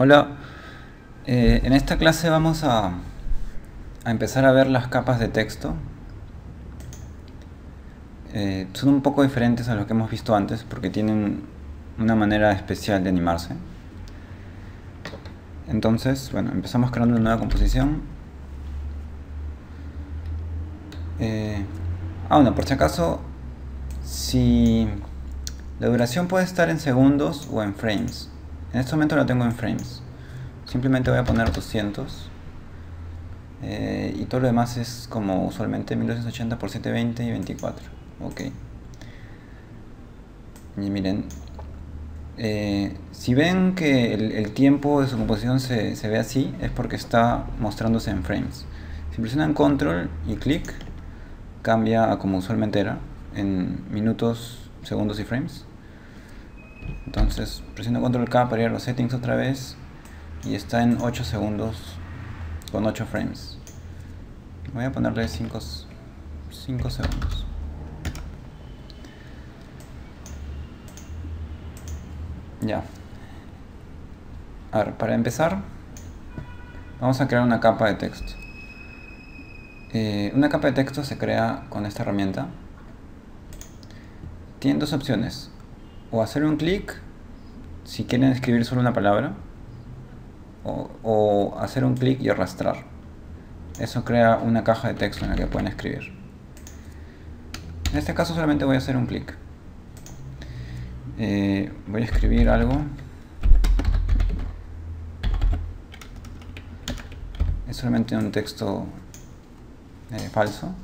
Hola, en esta clase vamos a empezar a ver las capas de texto. Son un poco diferentes a lo que hemos visto antes porque tienen una manera especial de animarse. Entonces, bueno, empezamos creando una nueva composición. Bueno, por si acaso, si la duración puede estar en segundos o en frames. En este momento la tengo en frames. Simplemente voy a poner 200. Y todo lo demás es como usualmente 1280 por 720 y 24. Ok. Y miren, si ven que el tiempo de su composición se ve así, es porque está mostrándose en frames. Si presionan control y clic, cambia a como usualmente era, en minutos, segundos y frames. Entonces presiono control K para ir a los settings otra vez y está en 8 segundos con 8 frames. Voy a ponerle 5 segundos. Ya. A ver, para empezar, vamos a crear una capa de texto. Una capa de texto se crea con esta herramienta. Tienen dos opciones. O hacer un clic si quieren escribir solo una palabra, o hacer un clic y arrastrar. Eso crea una caja de texto en la que pueden escribir. En este caso solamente voy a hacer un clic. Voy a escribir algo. Es solamente un texto falso.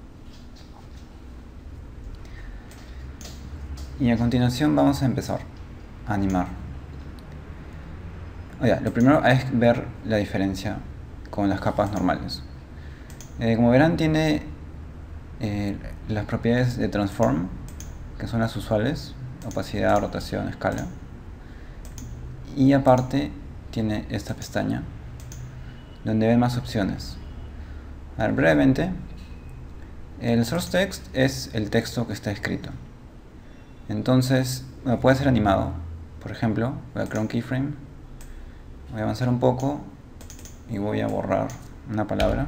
Y a continuación vamos a empezar a animar. Lo primero es ver la diferencia con las capas normales. Como verán, tiene las propiedades de transform, que son las usuales: opacidad, rotación, escala. Y aparte tiene esta pestaña donde ven más opciones. A ver, brevemente, el source text es el texto que está escrito. Entonces, puede ser animado. Por ejemplo, voy a crear un keyframe, voy a avanzar un poco y voy a borrar una palabra.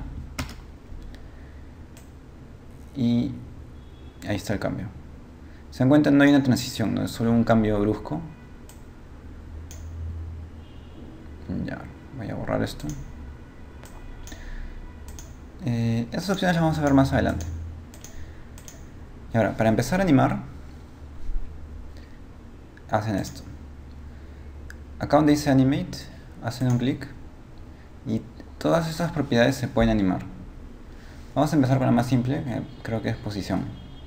Y ahí está el cambio. Se dan cuenta, no hay una transición, no es solo un cambio brusco. Ya, voy a borrar esto. Esas opciones las vamos a ver más adelante. Y ahora, para empezar a animar, hacen esto. Acá donde dice animate, hacen un clic y todas estas propiedades se pueden animar. Vamos a empezar con la más simple, que creo que es posición.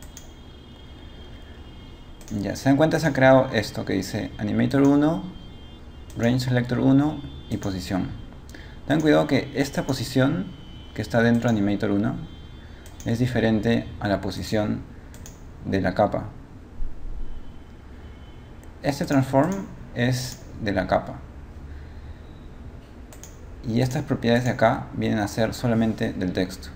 Ya, se dan cuenta, se ha creado esto que dice animator 1, range selector 1 y posición. Ten cuidado que esta posición que está dentro de animator 1 es diferente a la posición de la capa. Este transform es de la capa. Y estas propiedades de acá vienen a ser solamente del texto.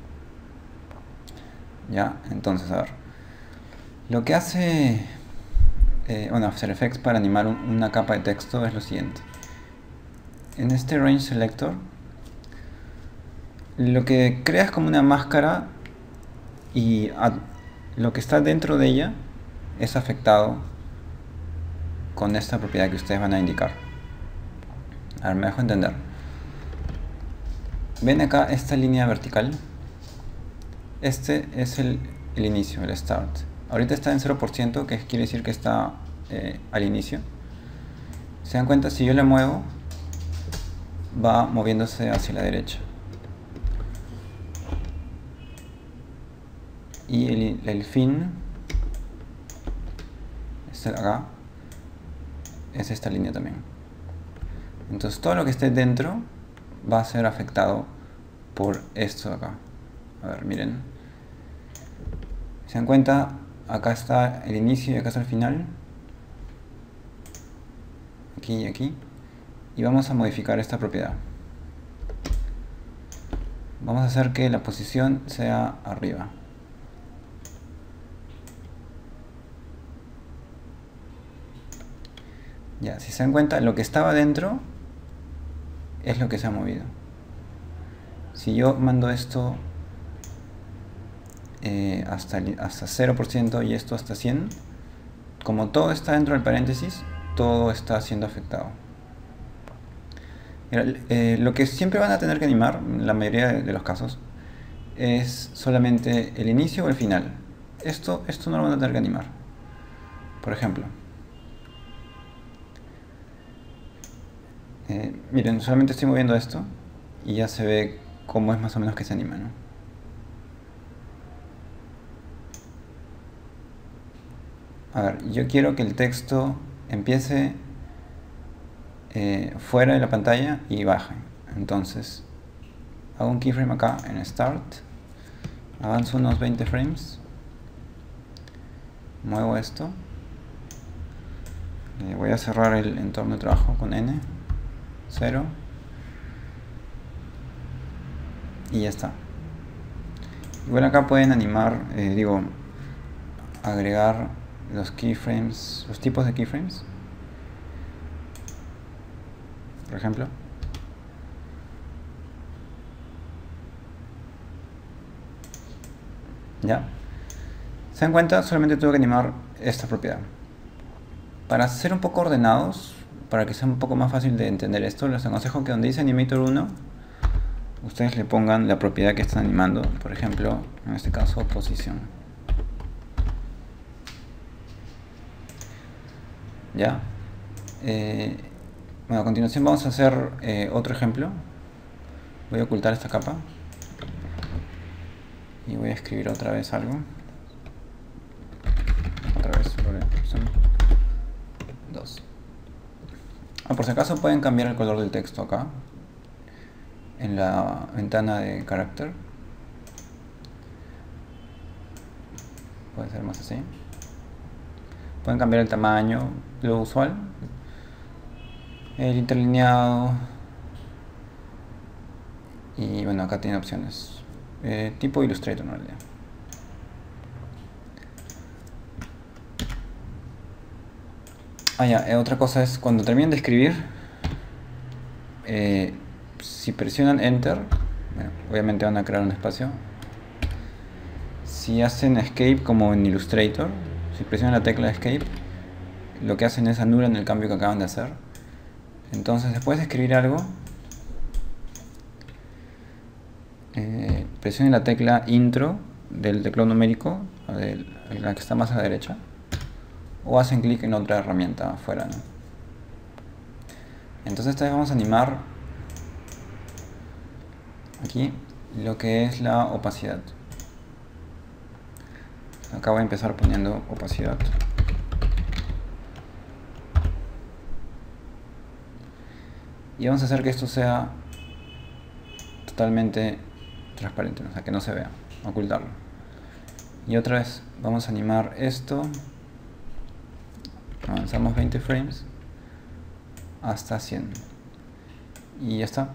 Ya, entonces, a ver. Lo que hace After Effects para animar una capa de texto es lo siguiente. En este range selector, lo que crea es como una máscara y lo que está dentro de ella es afectado con esta propiedad que ustedes van a indicar. A ver, me dejo entender. ¿Ven acá esta línea vertical? Este es el inicio, el start. Ahorita está en 0%, que quiere decir que está al inicio. ¿Se dan cuenta? Si yo le muevo, va moviéndose hacia la derecha. Y el fin es acá. Es esta línea también. Entonces todo lo que esté dentro va a ser afectado por esto de acá. A ver, miren. ¿Se dan cuenta? Acá está el inicio y acá está el final. Aquí y aquí. Y vamos a modificar esta propiedad. Vamos a hacer que la posición sea arriba. Ya, si se dan cuenta, lo que estaba dentro es lo que se ha movido. Si yo mando esto hasta 0% y esto hasta 100, como todo está dentro del paréntesis, todo está siendo afectado. Lo que siempre van a tener que animar, en la mayoría de los casos, es solamente el inicio o el final. Esto no lo van a tener que animar. Por ejemplo, miren, solamente estoy moviendo esto y ya se ve cómo es más o menos que se anima, ¿no? A ver, yo quiero que el texto empiece fuera de la pantalla y baje. Entonces, hago un keyframe acá en Start, avanzo unos 20 frames, muevo esto, voy a cerrar el entorno de trabajo con N, 0, y ya está. Igual acá pueden animar, agregar los keyframes, los tipos de keyframes, por ejemplo. ¿Ya? ¿Se dan cuenta? Solamente tuve que animar esta propiedad. Para ser un poco ordenados, para que sea un poco más fácil de entender esto, les aconsejo que donde dice Animator 1, ustedes le pongan la propiedad que están animando. Por ejemplo, en este caso, posición. ¿Ya? Bueno, a continuación vamos a hacer otro ejemplo. Voy a ocultar esta capa y voy a escribir otra vez algo. Otra vez sobre opción 2. Por si acaso pueden cambiar el color del texto acá en la ventana de carácter. Puede ser más así. Pueden cambiar el tamaño, lo usual, el interlineado, y bueno, acá tiene opciones tipo Illustrator en realidad. Otra cosa es cuando terminen de escribir, si presionan Enter, bueno, obviamente van a crear un espacio. Si hacen Escape como en Illustrator, si presionan la tecla Escape, lo que hacen es anulan el cambio que acaban de hacer. Entonces, después de escribir algo, presionen la tecla Intro del teclado numérico, la que está más a la derecha, o hacen clic en otra herramienta afuera, ¿no? Entonces esta vez vamos a animar aquí lo que es la opacidad. Acá voy a empezar poniendo opacidad. Y vamos a hacer que esto sea totalmente transparente, o sea, que no se vea, ocultarlo. Y otra vez vamos a animar esto. Avanzamos 20 frames hasta 100. Y ya está.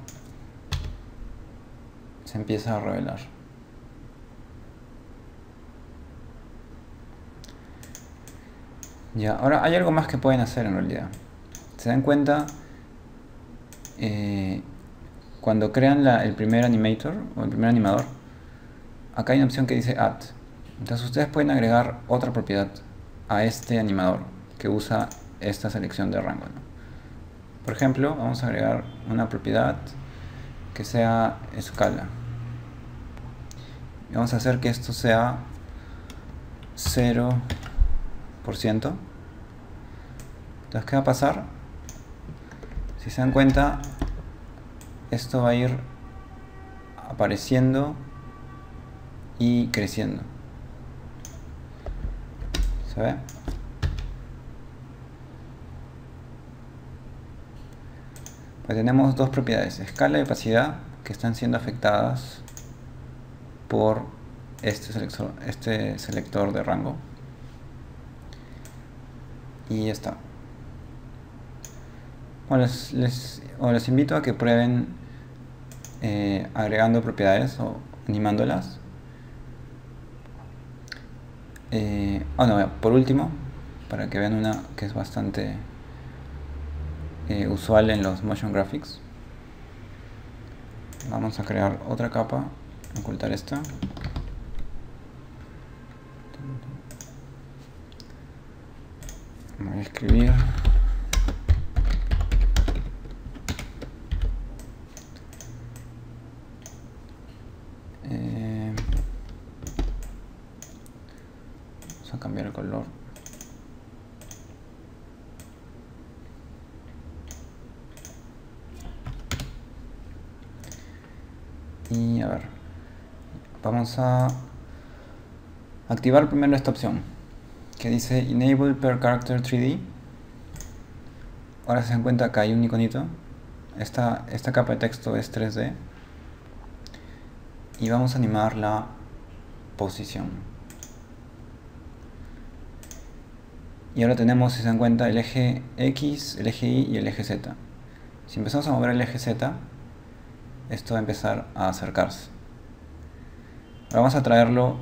Se empieza a revelar. Ya, ahora hay algo más que pueden hacer en realidad. ¿Se dan cuenta? Cuando crean el primer animator o el primer animador, acá hay una opción que dice Add. Entonces ustedes pueden agregar otra propiedad a este animador que usa esta selección de rango, ¿no? Por ejemplo, vamos a agregar una propiedad que sea escala. Y vamos a hacer que esto sea 0%. Entonces, ¿qué va a pasar? Si se dan cuenta, esto va a ir apareciendo y creciendo. ¿Se ve? Pues tenemos dos propiedades, escala y opacidad, que están siendo afectadas por este selector de rango. Y ya está. Bueno, les invito a que prueben agregando propiedades o animándolas. Por último, para que vean una que es bastante usual en los motion graphics, Vamos a crear otra capa, ocultar esta. Voy a escribir vamos a cambiar el color. Y a ver, vamos a activar primero esta opción que dice Enable Per Character 3D. Ahora se dan cuenta que hay un iconito. Esta capa de texto es 3D. Y vamos a animar la posición. Y ahora tenemos, si se dan cuenta, el eje X, el eje Y y el eje Z. Si empezamos a mover el eje Z, esto va a empezar a acercarse. Ahora vamos a traerlo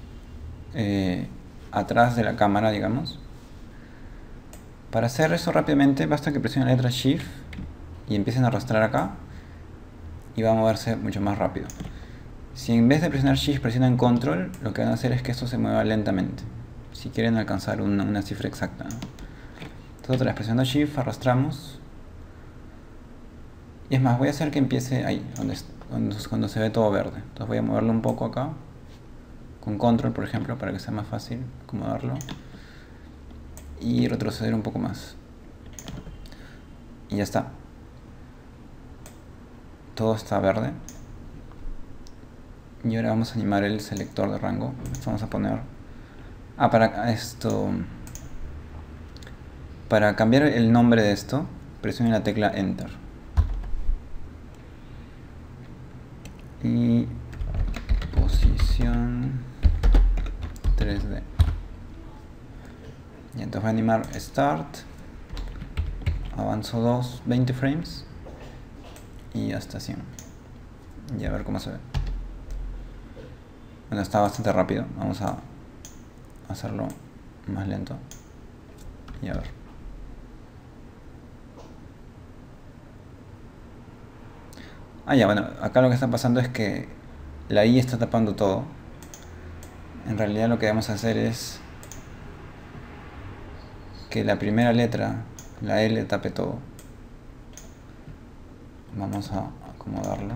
atrás de la cámara, digamos. Para hacer eso rápidamente basta que presionen la letra Shift y empiecen a arrastrar acá y va a moverse mucho más rápido. Si en vez de presionar Shift presionan Control, lo que van a hacer es que esto se mueva lentamente, si quieren alcanzar una cifra exacta, ¿no? Entonces otra vez presionando Shift arrastramos. Y es más, voy a hacer que empiece ahí, cuando se ve todo verde. Entonces voy a moverlo un poco acá, con Control por ejemplo, para que sea más fácil acomodarlo. Y retroceder un poco más. Y ya está. Todo está verde. Y ahora vamos a animar el selector de rango. Vamos a poner... para esto... Para cambiar el nombre de esto, presione la tecla Enter. Y... posición 3D. Y entonces voy a animar Start. Avanzo 20 frames. Y hasta 100. Y a ver cómo se ve. Bueno, está bastante rápido. Vamos a hacerlo más lento. Y a ver. Ya, bueno, acá lo que está pasando es que la I está tapando todo. En realidad lo que vamos a hacer es que la primera letra, la L, tape todo. Vamos a acomodarlo.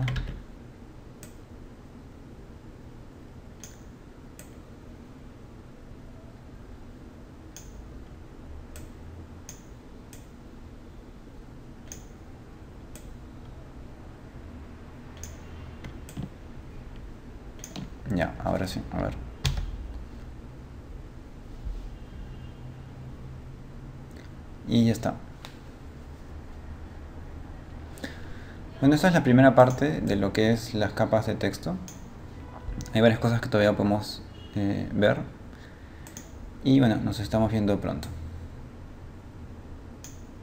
Ya, ahora sí, a ver. Y ya está. Bueno, esta es la primera parte de lo que es las capas de texto. Hay varias cosas que todavía podemos ver. Y bueno, nos estamos viendo pronto.